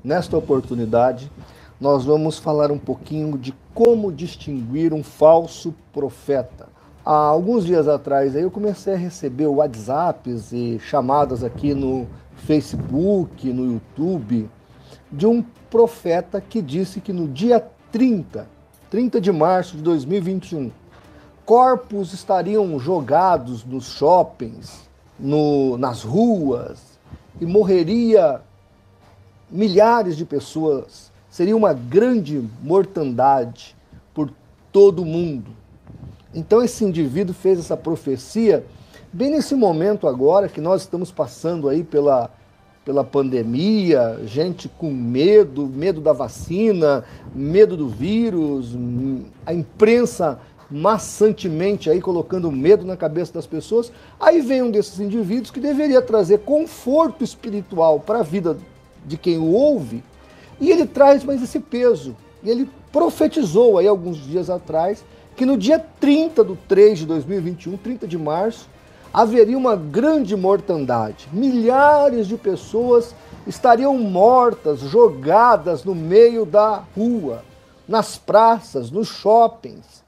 nesta oportunidade, nós vamos falar um pouquinho de como distinguir um falso profeta. Há alguns dias atrás eu comecei a receber WhatsApps e chamadas aqui no Facebook, no YouTube, de um profeta que disse que no dia 30 de março de 2021, corpos estariam jogados nos shoppings, nas ruas, e morreria milhares de pessoas. Seria uma grande mortandade por todo o mundo. Então esse indivíduo fez essa profecia bem nesse momento agora que nós estamos passando aí pela pandemia, gente com medo da vacina, medo do vírus, a imprensa maçantemente aí colocando medo na cabeça das pessoas. Aí vem um desses indivíduos que deveria trazer conforto espiritual para a vida de quem o ouve, e ele traz mais esse peso. E ele profetizou aí alguns dias atrás que no dia 30/3 de 2021, 30 de março, haveria uma grande mortandade. Milhares de pessoas estariam mortas, jogadas no meio da rua, nas praças, nos shoppings.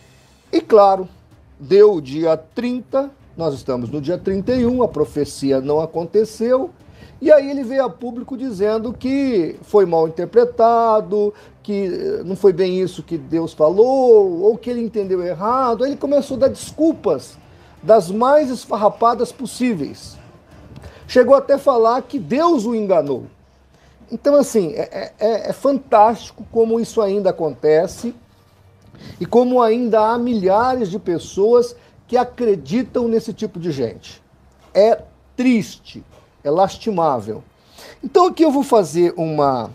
E claro, deu o dia 30, nós estamos no dia 31, a profecia não aconteceu, e aí ele veio a público dizendo que foi mal interpretado, que não foi bem isso que Deus falou, ou que ele entendeu errado. Aí ele começou a dar desculpas das mais esfarrapadas possíveis. Chegou até a falar que Deus o enganou. Então, assim, é fantástico como isso ainda acontece e como ainda há milhares de pessoas que acreditam nesse tipo de gente. É triste, é lastimável. Então aqui eu vou fazer uma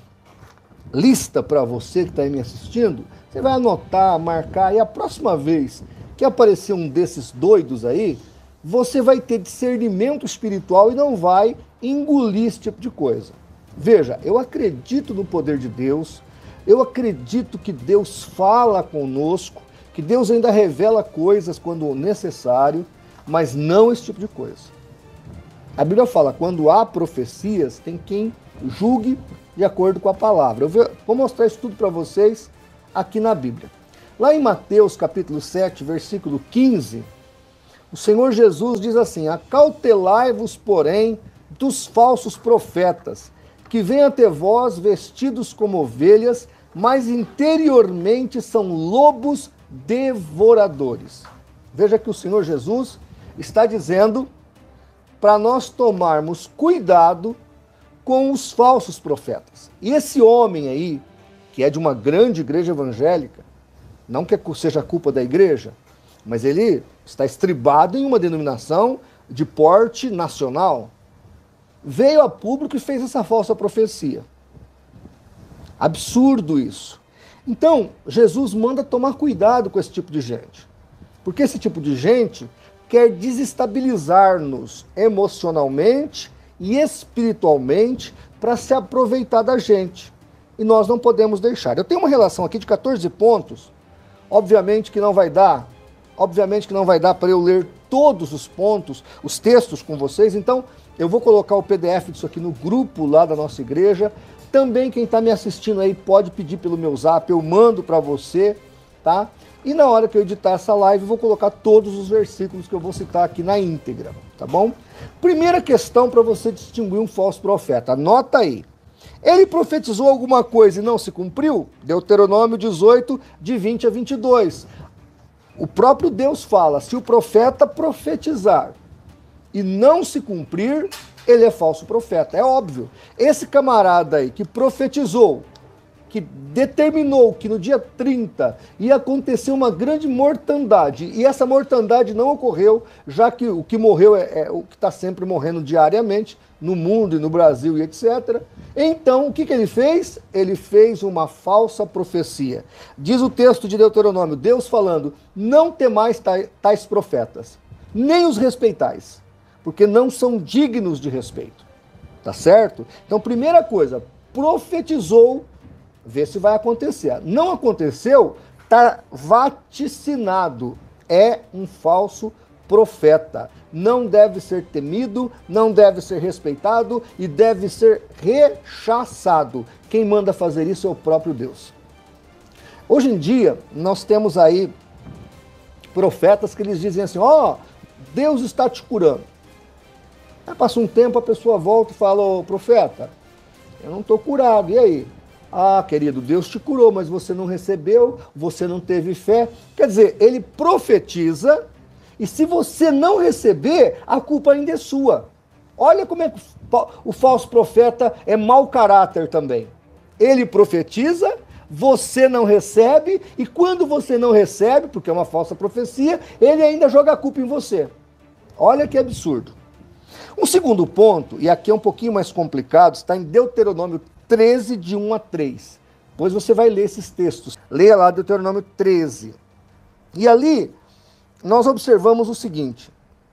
lista para você que está aí me assistindo. Você vai anotar, marcar, e a próxima vez que aparecer um desses doidos aí, você vai ter discernimento espiritual e não vai engolir esse tipo de coisa. Veja, eu acredito no poder de Deus, eu acredito que Deus fala conosco, que Deus ainda revela coisas quando necessário, mas não esse tipo de coisa. A Bíblia fala, quando há profecias, tem quem julgue de acordo com a palavra. Eu vou mostrar isso tudo para vocês aqui na Bíblia. Lá em Mateus capítulo 7, versículo 15, o Senhor Jesus diz assim: acautelai-vos, porém, dos falsos profetas, que vêm até vós vestidos como ovelhas, mas interiormente são lobos devoradores. Veja que o Senhor Jesus está dizendo para nós tomarmos cuidado com os falsos profetas. E esse homem aí, que é de uma grande igreja evangélica, não que seja culpa da igreja, mas ele está estribado em uma denominação de porte nacional, veio a público e fez essa falsa profecia. Absurdo isso. Então, Jesus manda tomar cuidado com esse tipo de gente, porque esse tipo de gente quer desestabilizar-nos emocionalmente e espiritualmente para se aproveitar da gente. E nós não podemos deixar. Eu tenho uma relação aqui de 14 pontos, obviamente que não vai dar para eu ler todos os pontos, os textos com vocês, então eu vou colocar o PDF disso aqui no grupo lá da nossa igreja. Também quem está me assistindo aí pode pedir pelo meu zap, eu mando para você, tá? E na hora que eu editar essa live, eu vou colocar todos os versículos que eu vou citar aqui na íntegra, tá bom? Primeira questão para você distinguir um falso profeta, anota aí. Ele profetizou alguma coisa e não se cumpriu? Deuteronômio 18, de 20 a 22. O próprio Deus fala, se o profeta profetizar e não se cumprir, ele é falso profeta, é óbvio. Esse camarada aí que profetizou, que determinou que no dia 30 ia acontecer uma grande mortandade, e essa mortandade não ocorreu, já que o que morreu é o que está sempre morrendo diariamente, no mundo e no Brasil e etc. Então, o que ele fez? Ele fez uma falsa profecia. Diz o texto de Deuteronômio, Deus falando, não temais tais profetas, nem os respeitais, porque não são dignos de respeito. Tá certo? Então, primeira coisa, profetizou, vê se vai acontecer. Não aconteceu, está vaticinado. É um falso profeta. Não deve ser temido, não deve ser respeitado e deve ser rechaçado. Quem manda fazer isso é o próprio Deus. Hoje em dia, nós temos aí profetas que eles dizem assim, Deus está te curando. Aí passa um tempo, a pessoa volta e fala, profeta, eu não estou curado, e aí? Querido, Deus te curou, mas você não recebeu, você não teve fé. Quer dizer, ele profetiza, e se você não receber, a culpa ainda é sua. Olha como é que o falso profeta é mau caráter também. Ele profetiza, você não recebe, e quando você não recebe, porque é uma falsa profecia, ele ainda joga a culpa em você. Olha que absurdo. Um segundo ponto, e aqui é um pouquinho mais complicado, está em Deuteronômio 13, de 1 a 3. Depois você vai ler esses textos. Leia lá Deuteronômio 13. E ali, nós observamos o seguinte.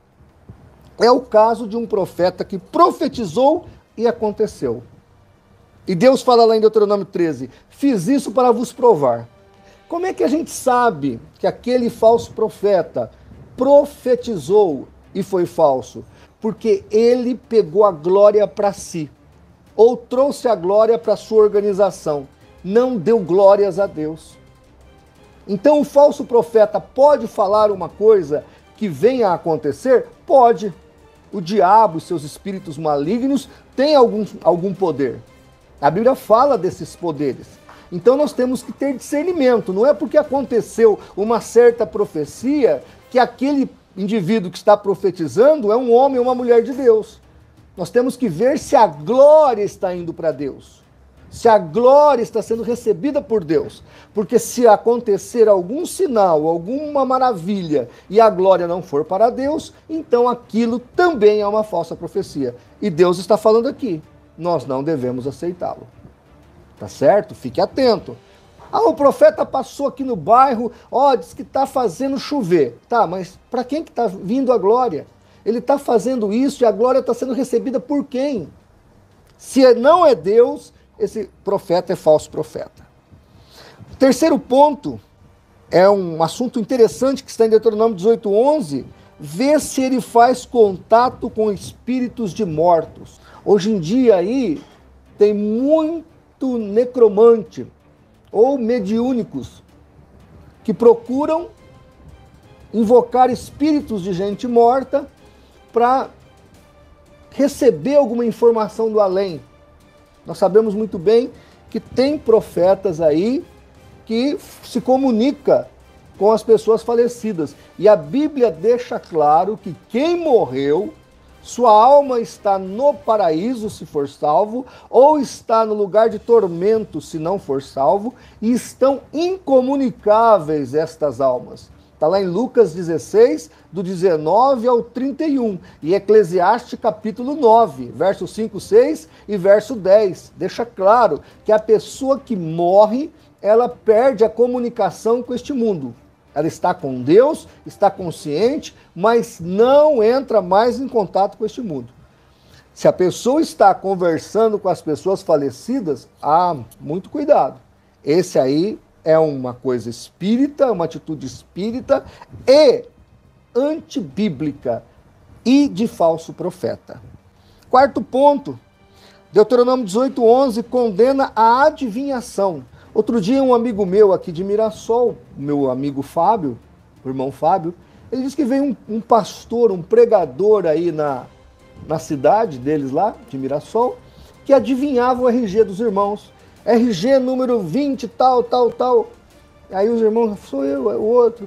É o caso de um profeta que profetizou e aconteceu. E Deus fala lá em Deuteronômio 13, fiz isso para vos provar. Como é que a gente sabe que aquele falso profeta profetizou e foi falso? Porque ele pegou a glória para si, ou trouxe a glória para sua organização, não deu glórias a Deus. Então o falso profeta pode falar uma coisa que venha a acontecer? Pode. O diabo e seus espíritos malignos têm algum poder. A Bíblia fala desses poderes. Então nós temos que ter discernimento. Não é porque aconteceu uma certa profecia que aquele indivíduo que está profetizando é um homem ou uma mulher de Deus. Nós temos que ver se a glória está indo para Deus. Se a glória está sendo recebida por Deus. Porque se acontecer algum sinal, alguma maravilha, e a glória não for para Deus, então aquilo também é uma falsa profecia. E Deus está falando aqui. Nós não devemos aceitá-lo. Tá certo? Fique atento. O profeta passou aqui no bairro, diz que está fazendo chover. Tá, mas para quem que está vindo a glória? Ele está fazendo isso e a glória está sendo recebida por quem? Se não é Deus, esse profeta é falso profeta. O terceiro ponto é um assunto interessante que está em Deuteronômio 18:11. Vê se ele faz contato com espíritos de mortos. Hoje em dia aí tem muito necromante ou mediúnicos que procuram invocar espíritos de gente morta para receber alguma informação do além. Nós sabemos muito bem que tem profetas aí que se comunica com as pessoas falecidas. E a Bíblia deixa claro que quem morreu, sua alma está no paraíso, se for salvo, ou está no lugar de tormento, se não for salvo, e estão incomunicáveis estas almas. Está lá em Lucas 16, do 19 ao 31, e Eclesiastes capítulo 9, verso 5, 6 e verso 10. Deixa claro que a pessoa que morre, ela perde a comunicação com este mundo. Ela está com Deus, está consciente, mas não entra mais em contato com este mundo. Se a pessoa está conversando com as pessoas falecidas, muito cuidado. Esse aí é uma coisa espírita, uma atitude espírita e antibíblica e de falso profeta. Quarto ponto, Deuteronômio 18:11 condena a adivinhação. Outro dia um amigo meu aqui de Mirassol, meu amigo Fábio, o irmão Fábio, ele disse que veio um pastor, um pregador aí na cidade deles lá, de Mirassol, que adivinhava o RG dos irmãos. RG número 20, tal. Aí os irmãos, sou eu, é o outro.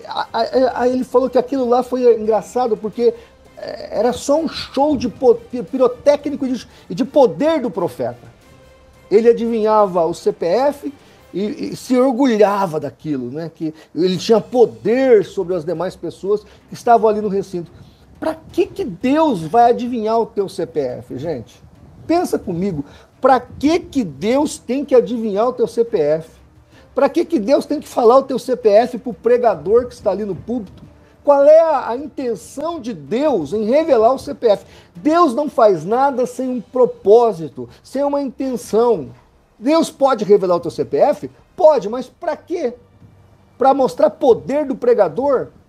Aí ele falou que aquilo lá foi engraçado porque era só um show de pirotécnico e de poder do profeta. Ele adivinhava o CPF e se orgulhava daquilo, né? Que ele tinha poder sobre as demais pessoas que estavam ali no recinto. Para que Deus vai adivinhar o teu CPF, gente? Pensa comigo, para que Deus tem que adivinhar o teu CPF? Para que Deus tem que falar o teu CPF para o pregador que está ali no púlpito? Qual é a intenção de Deus em revelar o CPF? Deus não faz nada sem um propósito, sem uma intenção. Deus pode revelar o teu CPF? Pode, mas para quê? Para mostrar poder do pregador?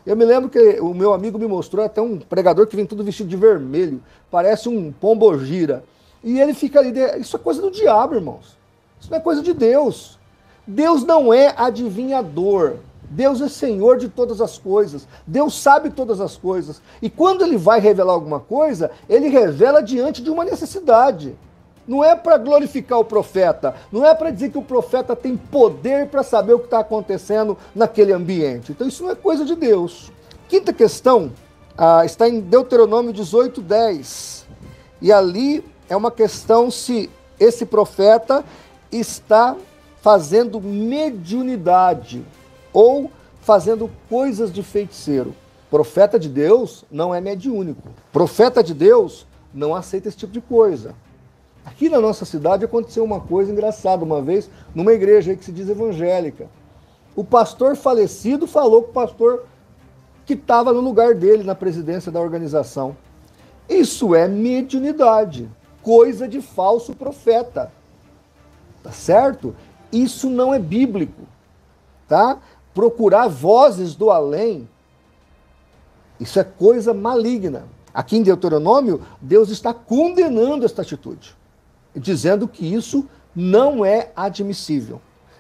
Eu me lembro que o meu amigo me mostrou até um pregador que vem tudo vestido de vermelho, parece um pombogira. E ele fica ali, isso é coisa do diabo, irmãos. Isso não é coisa de Deus. Deus não é adivinhador. Deus é Senhor de todas as coisas. Deus sabe todas as coisas. E quando ele vai revelar alguma coisa, ele revela diante de uma necessidade. Não é para glorificar o profeta, não é para dizer que o profeta tem poder para saber o que está acontecendo naquele ambiente. Então isso não é coisa de Deus. Quinta questão está em Deuteronômio 18:10. E ali é uma questão se esse profeta está fazendo mediunidade ou fazendo coisas de feiticeiro. Profeta de Deus não é mediúnico. Profeta de Deus não aceita esse tipo de coisa. Aqui na nossa cidade aconteceu uma coisa engraçada uma vez, numa igreja aí que se diz evangélica. O pastor falecido falou com o pastor que estava no lugar dele, na presidência da organização. Isso é mediunidade, coisa de falso profeta. Tá certo? Isso não é bíblico, tá? Procurar vozes do além, isso é coisa maligna. Aqui em Deuteronômio, Deus está condenando esta atitude, dizendo que isso não é admissível.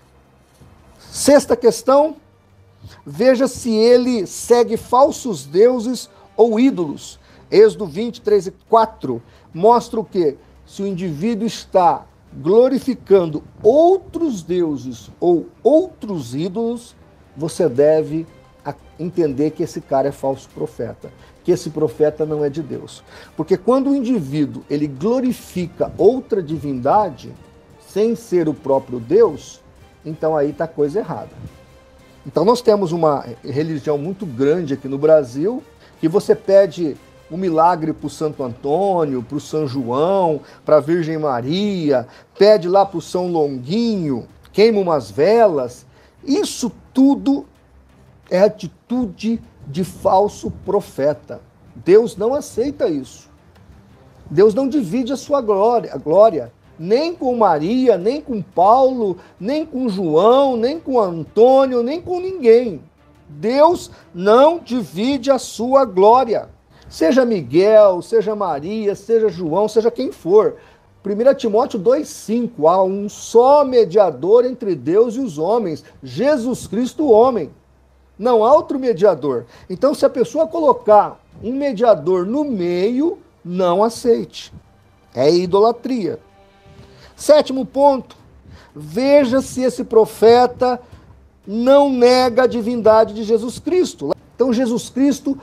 Sexta questão, veja se ele segue falsos deuses ou ídolos. Êxodo 20:3-4 mostra o quê? Se o indivíduo está glorificando outros deuses ou outros ídolos, você deve entender que esse cara é falso profeta, que esse profeta não é de Deus. Porque quando o indivíduo ele glorifica outra divindade, sem ser o próprio Deus, então aí está coisa errada. Então nós temos uma religião muito grande aqui no Brasil, que você pede um milagre para o Santo Antônio, para o São João, para a Virgem Maria, pede lá para o São Longuinho, queima umas velas. Isso tudo é atitude de falso profeta. Deus não aceita isso. Deus não divide a sua glória, nem com Maria, nem com Paulo, nem com João, nem com Antônio, nem com ninguém. Deus não divide a sua glória. Seja Miguel, seja Maria, seja João, seja quem for. 1 Timóteo 2,5, há um só mediador entre Deus e os homens, Jesus Cristo, o homem. Não há outro mediador. Então, se a pessoa colocar um mediador no meio, não aceite. É idolatria. Sétimo ponto, veja se esse profeta não nega a divindade de Jesus Cristo. Então, Jesus Cristo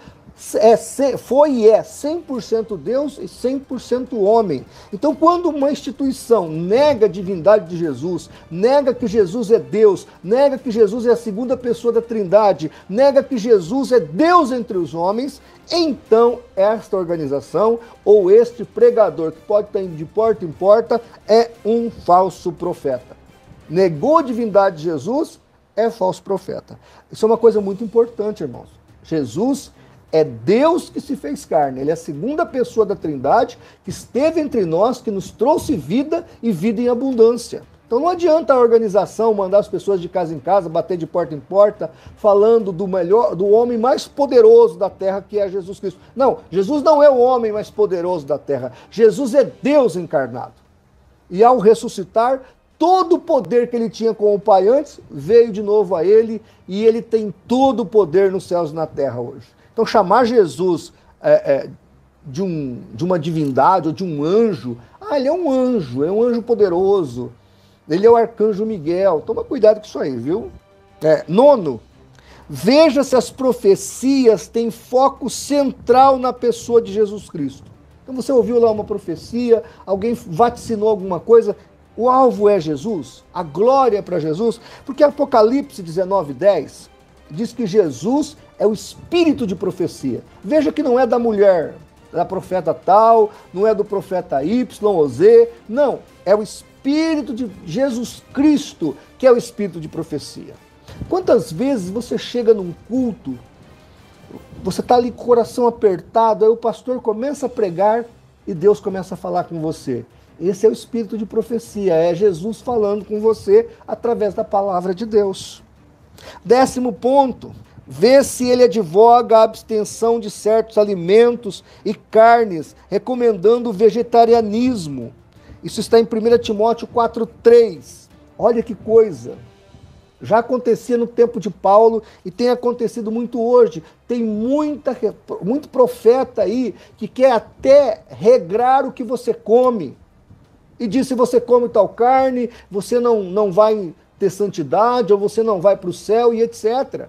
foi e é 100% Deus e 100% homem. Então, quando uma instituição nega a divindade de Jesus, nega que Jesus é Deus, nega que Jesus é a segunda pessoa da Trindade, nega que Jesus é Deus entre os homens, então esta organização ou este pregador que pode estar indo de porta em porta é um falso profeta. Negou a divindade de Jesus, é falso profeta. Isso é uma coisa muito importante, irmãos. Jesus é Deus que se fez carne, ele é a segunda pessoa da Trindade, que esteve entre nós, que nos trouxe vida e vida em abundância. Então não adianta a organização mandar as pessoas de casa em casa, bater de porta em porta, falando do homem mais poderoso da terra, que é Jesus Cristo. Não, Jesus não é o homem mais poderoso da terra, Jesus é Deus encarnado. E ao ressuscitar, todo o poder que ele tinha com o Pai antes, veio de novo a ele, e ele tem todo o poder nos céus e na terra hoje. Então, chamar Jesus de uma divindade ou de um anjo, ele é um anjo poderoso, ele é o arcanjo Miguel. Toma cuidado com isso aí, viu? Nono, veja se as profecias têm foco central na pessoa de Jesus Cristo. Então, você ouviu lá uma profecia, alguém vaticinou alguma coisa, o alvo é Jesus, a glória é para Jesus, porque Apocalipse 19:10 diz que Jesus é o espírito de profecia. Veja que não é da mulher, da profeta tal, não é do profeta Y ou Z, não, é o espírito de Jesus Cristo que é o espírito de profecia. Quantas vezes você chega num culto, você está ali com o coração apertado, aí o pastor começa a pregar e Deus começa a falar com você. Esse é o espírito de profecia, é Jesus falando com você através da palavra de Deus. 10º ponto, Vê se ele advoga a abstenção de certos alimentos e carnes, recomendando o vegetarianismo. Isso está em 1 Timóteo 4,3. Olha que coisa! Já acontecia no tempo de Paulo e tem acontecido muito hoje. Tem muito profeta aí que quer até regrar o que você come. E diz, se você come tal carne, você não vai ter santidade, ou você não vai para o céu, e etc.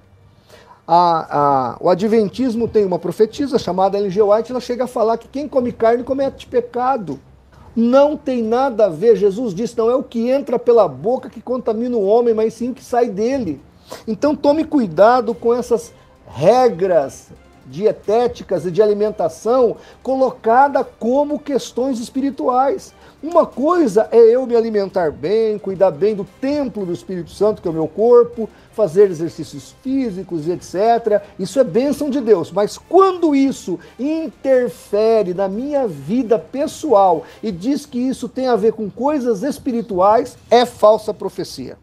O Adventismo tem uma profetisa chamada Ellen G. White, ela chega a falar que quem come carne comete pecado. Não tem nada a ver, Jesus disse, não é o que entra pela boca que contamina o homem, mas sim o que sai dele. Então tome cuidado com essas regras dietéticas e de alimentação colocada como questões espirituais. Uma coisa é eu me alimentar bem, cuidar bem do templo do Espírito Santo, que é o meu corpo, fazer exercícios físicos e etc. Isso é bênção de Deus. Mas quando isso interfere na minha vida pessoal e diz que isso tem a ver com coisas espirituais, é falsa profecia.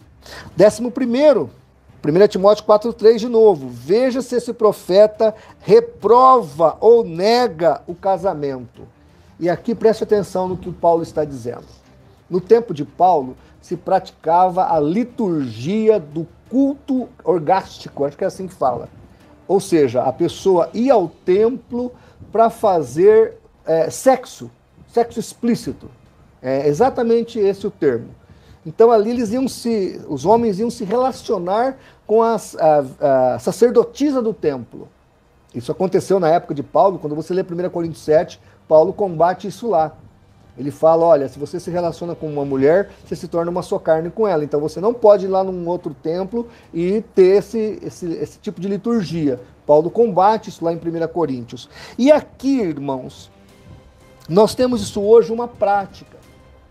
11º, 1 Timóteo 4,3 de novo. Veja se esse profeta reprova ou nega o casamento. E aqui preste atenção no que o Paulo está dizendo. No tempo de Paulo, se praticava a liturgia do culto orgástico, acho que é assim que fala. Ou seja, a pessoa ia ao templo para fazer sexo explícito. É exatamente esse o termo. Então ali os homens iam se relacionar com a sacerdotisa do templo. Isso aconteceu na época de Paulo, quando você lê 1 Coríntios 7, Paulo combate isso lá. Ele fala, olha, se você se relaciona com uma mulher, você se torna uma só carne com ela. Então você não pode ir lá num outro templo e ter esse tipo de liturgia. Paulo combate isso lá em 1 Coríntios. E aqui, irmãos, nós temos isso hoje uma prática.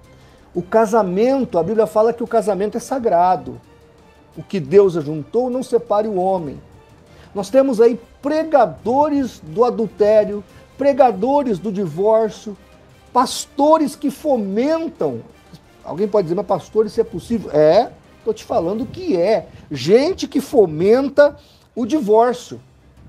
O casamento, a Bíblia fala que o casamento é sagrado. O que Deus ajuntou, não separe o homem. Nós temos aí pregadores do adultério, pregadores do divórcio, pastores que fomentam. Alguém pode dizer, mas pastor, isso é possível? Estou te falando que é. Gente que fomenta o divórcio.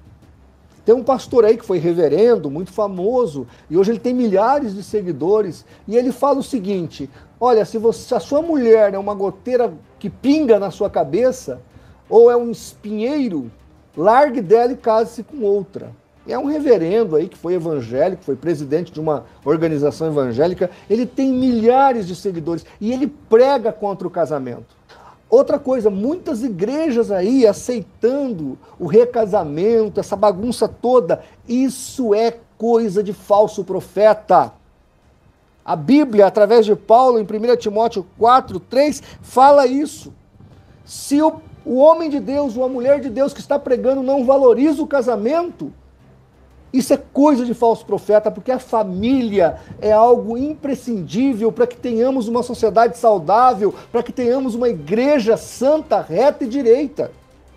Tem um pastor aí que foi reverendo, muito famoso, e hoje ele tem milhares de seguidores, e ele fala o seguinte, olha, se a sua mulher é uma goteira que pinga na sua cabeça, ou é um espinheiro, largue dela e case-se com outra. É um reverendo aí que foi evangélico, foi presidente de uma organização evangélica, ele tem milhares de seguidores e ele prega contra o casamento. Outra coisa, muitas igrejas aí aceitando o recasamento, essa bagunça toda, isso é coisa de falso profeta. A Bíblia, através de Paulo, em 1 Timóteo 4,3, fala isso. Se o homem de Deus ou a mulher de Deus que está pregando não valoriza o casamento, isso é coisa de falso profeta, porque a família é algo imprescindível para que tenhamos uma sociedade saudável, para que tenhamos uma igreja santa, reta e direita.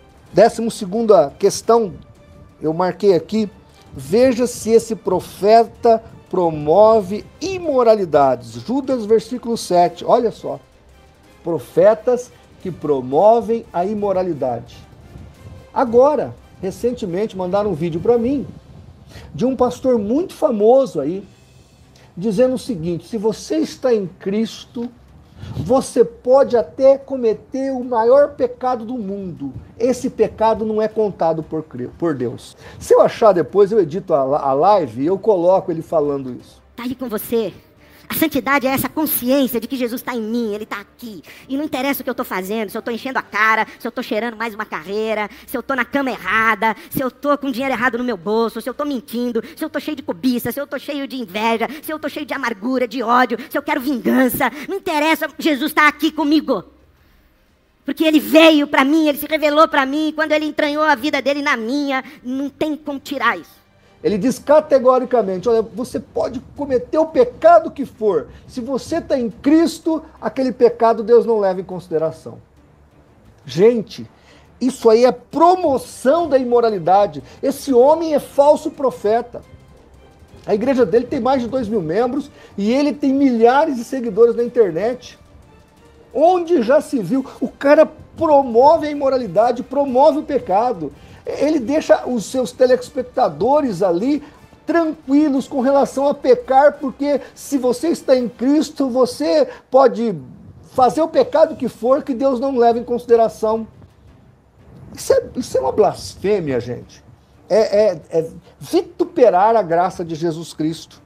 12ª questão, eu marquei aqui, veja se esse profeta promove imoralidades. Judas, versículo 7, olha só. Profetas que promovem a imoralidade. Agora, recentemente, mandaram um vídeo para mim, de um pastor muito famoso aí, dizendo o seguinte, se você está em Cristo, você pode até cometer o maior pecado do mundo. Esse pecado não é contado por Deus. Se eu achar depois, eu edito a live e eu coloco ele falando isso. Está aí com você. A santidade é essa consciência de que Jesus está em mim, Ele está aqui. E não interessa o que eu estou fazendo, se eu estou enchendo a cara, se eu estou cheirando mais uma carreira, se eu estou na cama errada, se eu estou com dinheiro errado no meu bolso, se eu estou mentindo, se eu estou cheio de cobiça, se eu estou cheio de inveja, se eu estou cheio de amargura, de ódio, se eu quero vingança. Não interessa, Jesus está aqui comigo. Porque Ele veio para mim, Ele se revelou para mim, e quando Ele entranhou a vida dele na minha, não tem como tirar isso. Ele diz categoricamente, olha, você pode cometer o pecado que for. Se você está em Cristo, aquele pecado Deus não leva em consideração. Gente, isso aí é promoção da imoralidade. Esse homem é falso profeta. A igreja dele tem mais de 2.000 membros e ele tem milhares de seguidores na internet. Onde já se viu? O cara promove a imoralidade, promove o pecado. ele deixa os seus telespectadores ali tranquilos com relação a pecar, porque se você está em Cristo, você pode fazer o pecado que for, que Deus não leva em consideração. Isso é uma blasfêmia, gente. É vituperar a graça de Jesus Cristo.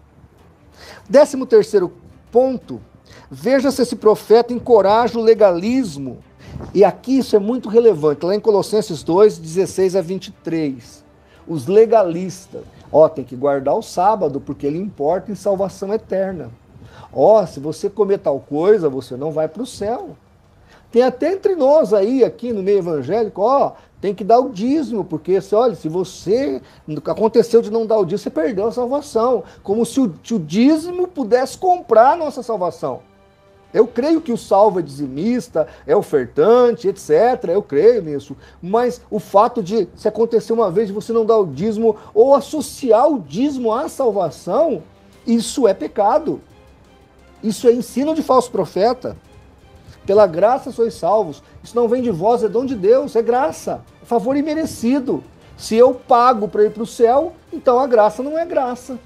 13º ponto, veja se esse profeta encoraja o legalismo. E aqui isso é muito relevante, lá em Colossenses 2, 16 a 23. Os legalistas, tem que guardar o sábado, porque ele importa em salvação eterna. Se você comer tal coisa, você não vai para o céu. Tem até entre nós aí, aqui no meio evangélico, tem que dar o dízimo, porque, se você aconteceu de não dar o dízimo, você perdeu a salvação. Como se o dízimo pudesse comprar a nossa salvação. Eu creio que o salvo é dizimista, é ofertante, etc. Eu creio nisso. Mas o fato de, se acontecer uma vez de você não dar o dízimo, ou associar o dízimo à salvação, isso é pecado. Isso é ensino de falso profeta. Pela graça sois salvos. Isso não vem de vós, é dom de Deus, é graça. É favor imerecido. Se eu pago para ir para o céu, então a graça não é graça.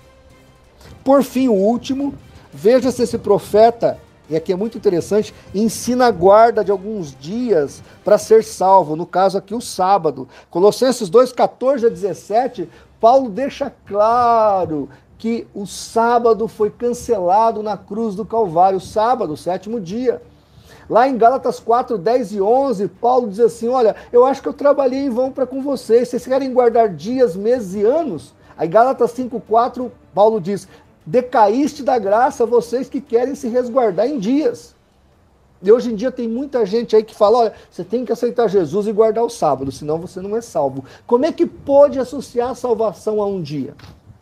Por fim, o último, veja se esse profeta, e aqui é muito interessante, ensina a guarda de alguns dias para ser salvo, no caso aqui o sábado. Colossenses 2, 14 a 17, Paulo deixa claro que o sábado foi cancelado na cruz do Calvário, o sábado, o 7º dia. Lá em Gálatas 4, 10 e 11, Paulo diz assim, olha, eu acho que eu trabalhei em vão para com vocês querem guardar dias, meses e anos? Aí Gálatas 5, 4, Paulo diz, decaíste da graça vocês que querem se resguardar em dias. E hoje em dia tem muita gente aí que fala, olha, você tem que aceitar Jesus e guardar o sábado, senão você não é salvo. Como é que pode associar a salvação a um dia?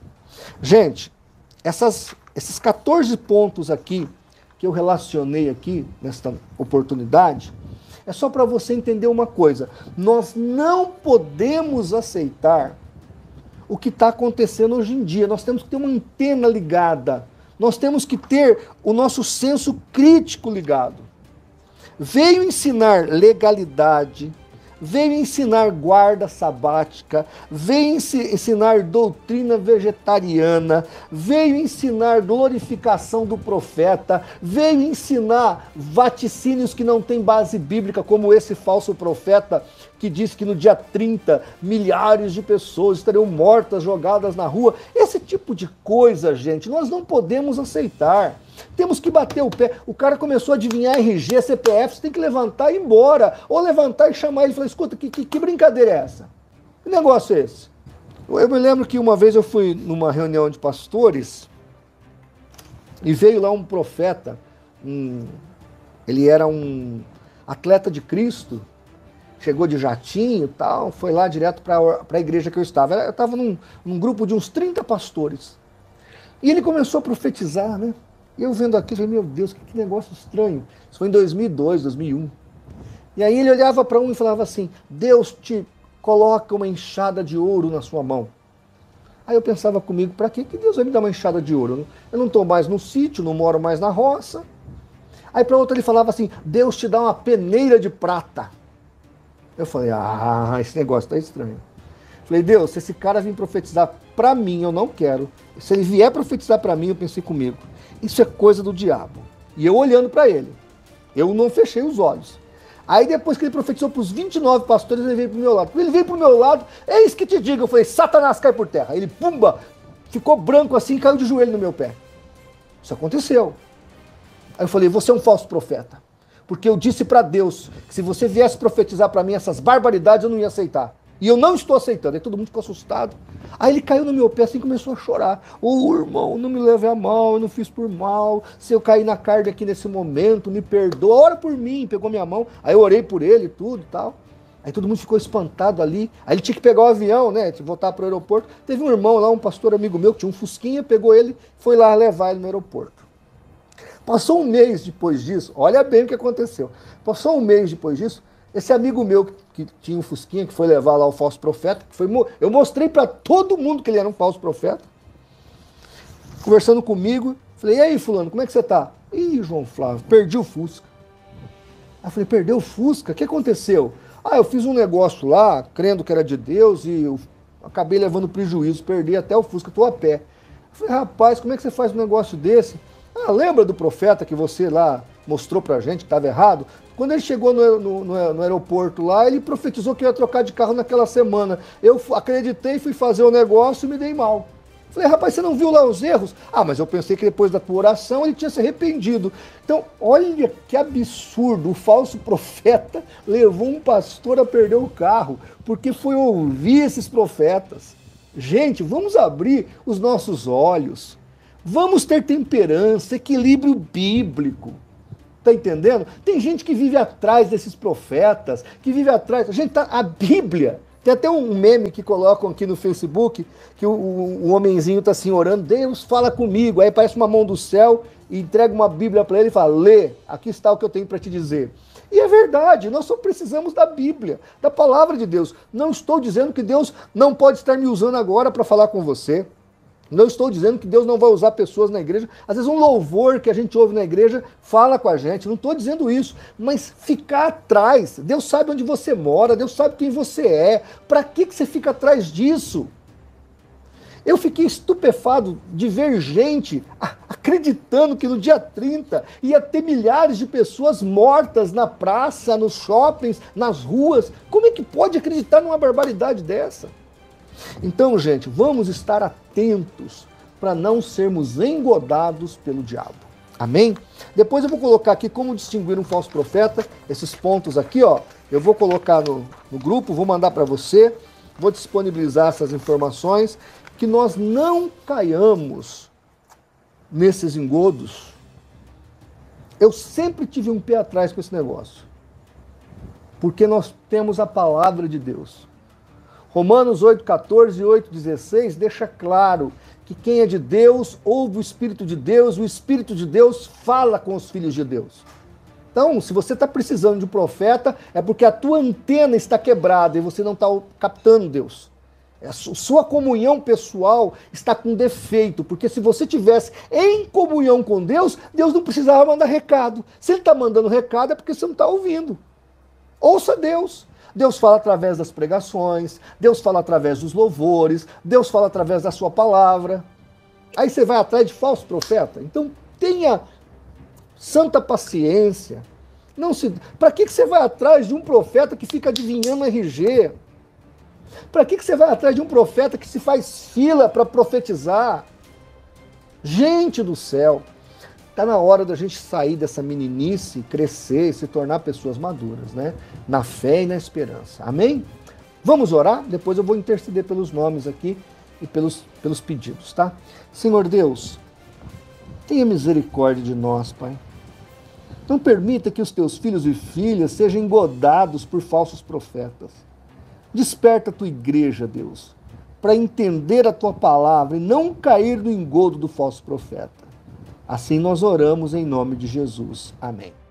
Gente, esses 14 pontos aqui, que eu relacionei aqui, nesta oportunidade, é só para você entender uma coisa. Nós não podemos aceitar o que está acontecendo hoje em dia. Nós temos que ter uma antena ligada. Nós temos que ter o nosso senso crítico ligado. Veio ensinar legalidade, veio ensinar guarda sabática, veio ensinar doutrina vegetariana, veio ensinar glorificação do profeta, veio ensinar vaticínios que não têm base bíblica, como esse falso profeta que diz que no dia 30 milhares de pessoas estariam mortas, jogadas na rua. Esse tipo de coisa, gente, nós não podemos aceitar. Temos que bater o pé. O cara começou a adivinhar RG, CPF, você tem que levantar e ir embora. Ou levantar e chamar ele e falar, escuta, que brincadeira é essa? Que negócio é esse? Eu me lembro que uma vez eu fui numa reunião de pastores e veio lá um profeta, ele era um atleta de Cristo, chegou de jatinho e tal, foi lá direto para a igreja que eu estava. Eu estava num grupo de uns 30 pastores. E ele começou a profetizar, né? E eu vendo aquilo, falei, meu Deus, que negócio estranho. Isso foi em 2002, 2001. E aí ele olhava para um e falava assim, Deus te coloca uma enxada de ouro na sua mão. Aí eu pensava comigo, para que Deus vai me dar uma enxada de ouro? Eu não estou mais no sítio, não moro mais na roça. Aí para outro ele falava assim, Deus te dá uma peneira de prata. Eu falei, esse negócio está estranho. Falei, Deus, se esse cara vir profetizar para mim, eu não quero. Se ele vier profetizar para mim, eu pensei comigo, isso é coisa do diabo. E eu olhando para ele, eu não fechei os olhos. Aí depois que ele profetizou para os 29 pastores, ele veio para o meu lado. Quando ele veio para o meu lado, eis que te digo, eu falei, Satanás, cai por terra. Ele, pumba, ficou branco assim e caiu de joelho no meu pé. Isso aconteceu. Aí eu falei, você é um falso profeta. Porque eu disse para Deus que se você viesse profetizar para mim essas barbaridades, eu não ia aceitar. E eu não estou aceitando. Aí todo mundo ficou assustado. Aí ele caiu no meu pé assim e começou a chorar. Irmão, não me leve a mal, eu não fiz por mal. Se eu cair na carne aqui nesse momento, me perdoa, ora por mim. Pegou minha mão, aí eu orei por ele e tudo e tal. Aí todo mundo ficou espantado ali. Aí ele tinha que pegar o avião, né, de voltar para o aeroporto. Teve um irmão lá, um pastor amigo meu, que tinha um fusquinha, pegou ele, foi lá levar ele no aeroporto. Passou um mês depois disso, olha bem o que aconteceu. Passou um mês depois disso, esse amigo meu que tinha um fusquinha, que foi levar lá o falso profeta, eu mostrei para todo mundo que ele era um falso profeta, conversando comigo, falei, e aí fulano, como é que você tá? Ih, João Flávio, perdi o Fusca. Aí eu falei, perdeu o Fusca? O que aconteceu? Eu fiz um negócio lá, crendo que era de Deus, e eu acabei levando prejuízo, perdi até o Fusca, estou a pé. Eu falei, rapaz, como é que você faz um negócio desse? Lembra do profeta que você lá mostrou pra gente que estava errado? Quando ele chegou no aeroporto lá, ele profetizou que ia trocar de carro naquela semana. Eu acreditei, fui fazer o negócio e me dei mal. Falei, rapaz, você não viu lá os erros? Mas eu pensei que depois da tua oração ele tinha se arrependido. Então, olha que absurdo, o falso profeta levou um pastor a perder o carro, porque foi ouvir esses profetas. Gente, vamos abrir os nossos olhos, vamos ter temperança, equilíbrio bíblico. Tá entendendo? Tem gente que vive atrás desses profetas, que vive atrás... Gente, a Bíblia... Tem até um meme que colocam aqui no Facebook, que o homenzinho está assim orando, Deus fala comigo, aí parece uma mão do céu e entrega uma Bíblia para ele e fala, lê, aqui está o que eu tenho para te dizer. E é verdade, nós só precisamos da Bíblia, da palavra de Deus. Não estou dizendo que Deus não pode estar me usando agora para falar com você. Não estou dizendo que Deus não vai usar pessoas na igreja. Às vezes um louvor que a gente ouve na igreja fala com a gente. Não estou dizendo isso. Mas ficar atrás. Deus sabe onde você mora. Deus sabe quem você é. Para que você fica atrás disso? Eu fiquei estupefado de ver gente acreditando que no dia 30 ia ter milhares de pessoas mortas na praça, nos shoppings, nas ruas. Como é que pode acreditar numa barbaridade dessa? Então, gente, vamos estar atentos para não sermos engodados pelo diabo. Amém? Depois eu vou colocar aqui como distinguir um falso profeta. Esses pontos aqui, eu vou colocar no grupo, vou mandar para você, vou disponibilizar essas informações, que nós não caiamos nesses engodos. Eu sempre tive um pé atrás com esse negócio, porque nós temos a palavra de Deus. Romanos 8,14 e 8,16 deixa claro que quem é de Deus ouve o Espírito de Deus, o Espírito de Deus fala com os filhos de Deus. Então, se você está precisando de um profeta, é porque a tua antena está quebrada e você não está captando Deus. A sua comunhão pessoal está com defeito, porque se você tivesse em comunhão com Deus, Deus não precisava mandar recado. Se Ele está mandando recado é porque você não está ouvindo. Ouça Deus. Deus fala através das pregações, Deus fala através dos louvores, Deus fala através da sua palavra. Aí você vai atrás de falso profeta? Então tenha santa paciência. Para que você vai atrás de um profeta que fica adivinhando RG? Para que você vai atrás de um profeta que se faz fila para profetizar? Gente do céu! Está na hora da gente sair dessa meninice, crescer e se tornar pessoas maduras, né? Na fé e na esperança. Amém? Vamos orar? Depois eu vou interceder pelos nomes aqui e pelos pedidos, tá? Senhor Deus, tenha misericórdia de nós, Pai. Não permita que os teus filhos e filhas sejam engodados por falsos profetas. Desperta a tua igreja, Deus, para entender a tua palavra e não cair no engodo do falso profeta. Assim nós oramos em nome de Jesus. Amém.